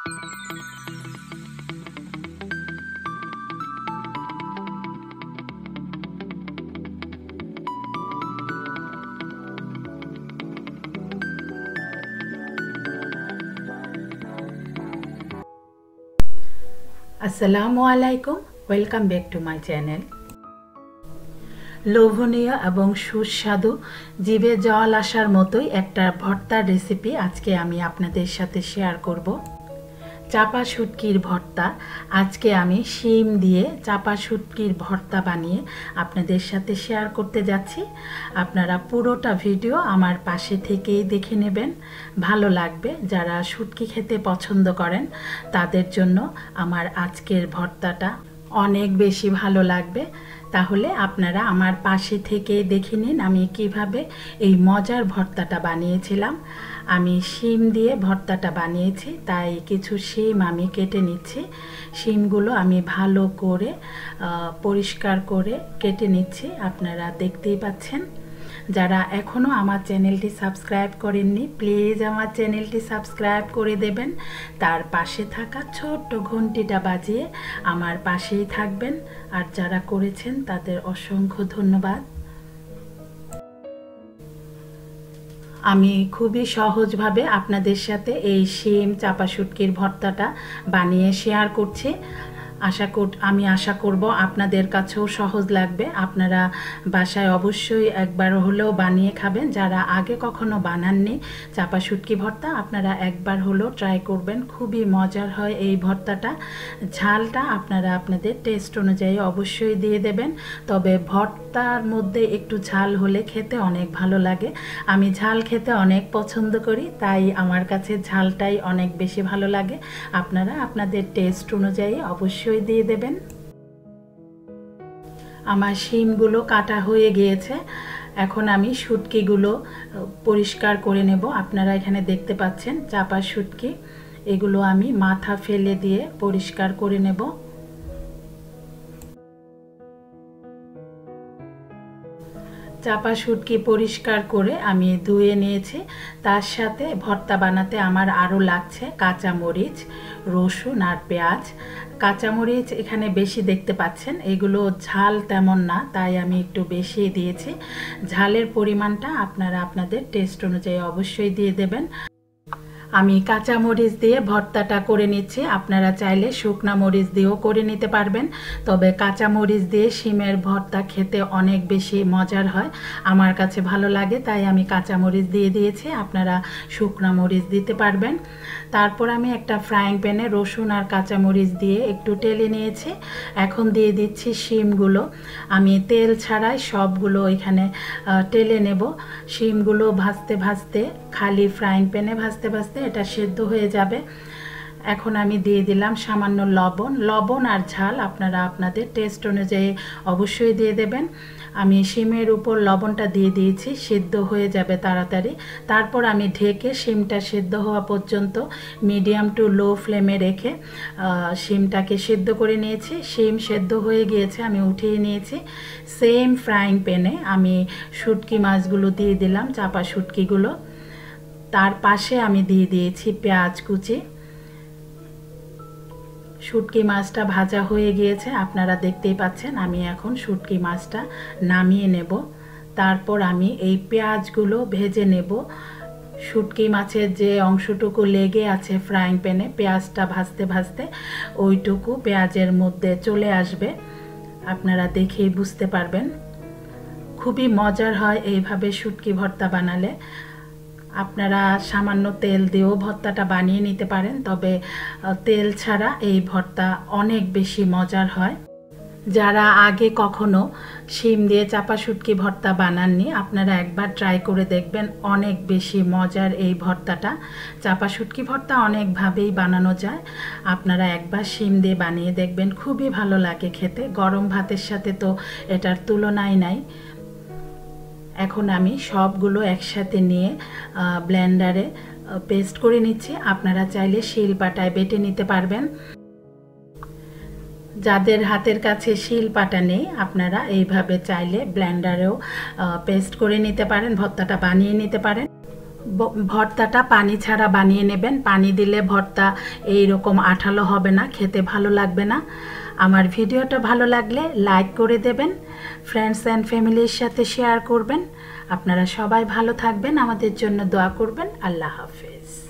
আসসালামু আলাইকুম, welcome back to my channel. লোভনীয় এবং সুস্বাদু জিভে জল আসার মতোই একটা ভর্তার রেসিপি আজকে আমি আপনাদের সাথে শেয়ার করব। চাপা শুটকির ভর্তা। আজকে আমি শিম দিয়ে চাপা শুটকির ভর্তা বানিয়ে আপনাদের সাথে শেয়ার করতে যাচ্ছি। আপনারা পুরোটা ভিডিও আমার পাশে থেকেই দেখে নেবেন, ভালো লাগবে। যারা শুটকি খেতে পছন্দ করেন তাদের জন্য আমার আজকের ভর্তাটা অনেক বেশি ভালো লাগবে। তাহলে আপনারা আমার পাশে থেকে দেখে নিন আমি কিভাবে এই মজার ভর্তাটা বানিয়েছিলাম। আমি শিম দিয়ে ভর্তাটা বানিয়েছি, তাই কিছু শিম আমি কেটে নিচ্ছি। শিমগুলো আমি ভালো করে পরিষ্কার করে কেটে নিচ্ছি, আপনারা দেখতেই পাচ্ছেন। যারা এখনও আমার চ্যানেলটি সাবস্ক্রাইব করেননি, প্লিজ আমার চ্যানেলটি সাবস্ক্রাইব করে দেবেন। তার পাশে থাকা ছোট্ট ঘন্টিটা বাজিয়ে আমার পাশেই থাকবেন। আর যারা করেছেন তাদের অসংখ্য ধন্যবাদ। আমি খুবই সহজভাবে আপনাদের সাথে এই শিম চাপা শুটকির ভর্তাটা বানিয়ে শেয়ার করছি। আমি আশা করব আপনাদের কাছেও সহজ লাগবে। আপনারা বাসায় অবশ্যই একবার হলেও বানিয়ে খাবেন। যারা আগে কখনো বানাননি চাপা শুটকি ভর্তা, আপনারা একবার হলেও ট্রাই করবেন। খুবই মজার হয় এই ভর্তাটা। ঝালটা আপনারা আপনাদের টেস্ট অনুযায়ী অবশ্যই দিয়ে দেবেন, তবে ভর্তার মধ্যে একটু ঝাল হলে খেতে অনেক ভালো লাগে। আমি ঝাল খেতে অনেক পছন্দ করি, তাই আমার কাছে ঝালটাই অনেক বেশি ভালো লাগে। আপনারা আপনাদের টেস্ট অনুযায়ী অবশ্যই দিয়ে দেবেন। আমার শিমগুলো কাটা হয়ে গিয়েছে, এখন আমি শুটকিগুলো পরিষ্কার করে নেব। আপনারা এখানে দেখতে পাচ্ছেন চাপা শুটকি, এগুলো আমি মাথা ফেলে দিয়ে পরিষ্কার করে নেব। চাপা শুটকি পরিষ্কার করে আমি ধুয়ে নিয়েছি। তার সাথে ভর্তা বানাতে আমার আরও লাগছে কাঁচামরিচ, রসুন আর পেঁয়াজ। কাঁচামরিচ এখানে বেশি দেখতে পাচ্ছেন, এগুলো ঝাল তেমন না, তাই আমি একটু বেশি দিয়েছি। ঝালের পরিমাণটা আপনারা আপনাদের টেস্ট অনুযায়ী অবশ্যই দিয়ে দেবেন। আমি কাঁচা মরিচ দিয়ে ভর্তাটা করে নিচ্ছি, আপনারা চাইলে শুকনা মরিচ দিয়েও করে নিতে পারবেন। তবে কাঁচা মরিচ দিয়ে শিমের ভর্তা খেতে অনেক বেশি মজার হয়, আমার কাছে ভালো লাগে, তাই আমি কাঁচা মরিচ দিয়ে দিয়েছি। আপনারা শুকনা মরিচ দিতে পারবেন। তারপর আমি একটা ফ্রাইং প্যানে রসুন আর কাঁচা মরিচ দিয়ে একটু টেলে নিয়েছি। এখন দিয়ে দিচ্ছি শিমগুলো। আমি তেল ছাড়াই সবগুলো এখানে টেলে নেব। শিমগুলো ভাজতে ভাজতে, খালি ফ্রাইং প্যানে ভাজতে ভাজতে এটা সেদ্ধ হয়ে যাবে। এখন আমি দিয়ে দিলাম সামান্য লবণ আর ঝাল আপনারা আপনাদের টেস্ট অনুযায়ী অবশ্যই দিয়ে দেবেন। আমি শিমের উপর লবণটা দিয়ে দিয়েছি, সিদ্ধ হয়ে যাবে তাড়াতাড়ি। তারপর আমি ঢেকে শিমটা সিদ্ধ হওয়া পর্যন্ত মিডিয়াম টু লো ফ্লেমে রেখে শিমটাকে সিদ্ধ করে নিয়েছি। শিম সেদ্ধ হয়ে গিয়েছে, আমি উঠিয়ে নিয়েছি। সেম ফ্রাইং প্যানে আমি শুটকি মাছগুলো দিয়ে দিলাম, চাপা শুটকিগুলো। তার পাশে আমি দিয়ে দিয়েছি পেঁয়াজ কুচি। শুটকি মাছটা ভাজা হয়ে গিয়েছে, আপনারা দেখতেই পাচ্ছেন। আমি এখন শুটকি মাছটা নামিয়ে নেব। তারপর আমি এই পেঁয়াজগুলো ভেজে নেব। শুটকি মাছের যে অংশটুকু লেগে আছে ফ্রাইং প্যানে, পেঁয়াজটা ভাজতে ভাজতে ওইটুকু পেঁয়াজের মধ্যে চলে আসবে, আপনারা দেখেই বুঝতে পারবেন। খুবই মজার হয় এইভাবে শুটকি ভর্তা বানালে। আপনারা সামান্য তেল দিয়েও ভর্তাটা বানিয়ে নিতে পারেন, তবে তেল ছাড়া এই ভর্তা অনেক বেশি মজার হয়। যারা আগে কখনো শিম দিয়ে চাপা শুটকি ভর্তা বানাননি, আপনারা একবার ট্রাই করে দেখবেন, অনেক বেশি মজার এই ভর্তাটা। চাপা শুটকি ভর্তা অনেকভাবেই বানানো যায়, আপনারা একবার শিম দিয়ে বানিয়ে দেখবেন, খুবই ভালো লাগে খেতে। গরম ভাতের সাথে তো এটার তুলনাই নাই। এখন আমি সবগুলো একসাথে নিয়ে ব্লেন্ডারে পেস্ট করে নিচ্ছি। আপনারা চাইলে শিলপাটায় বেটে নিতে পারবেন। যাদের হাতের কাছে শিলপাটা নেই, আপনারা এইভাবে চাইলে ব্লেন্ডারেও পেস্ট করে নিতে পারেন, ভর্তাটা বানিয়ে নিতে পারেন। ভর্তাটা পানি ছাড়া বানিয়ে নেবেন। পানি দিলে ভর্তা এই রকম আঠালো হবে না, খেতে ভালো লাগবে না। আমার ভিডিওটা ভালো লাগলে লাইক করে দেবেন, ফ্রেন্ডস অ্যান্ড ফ্যামিলির সাথে শেয়ার করবেন। আপনারা সবাই ভালো থাকবেন, আমাদের জন্য দোয়া করবেন। আল্লাহ হাফেজ।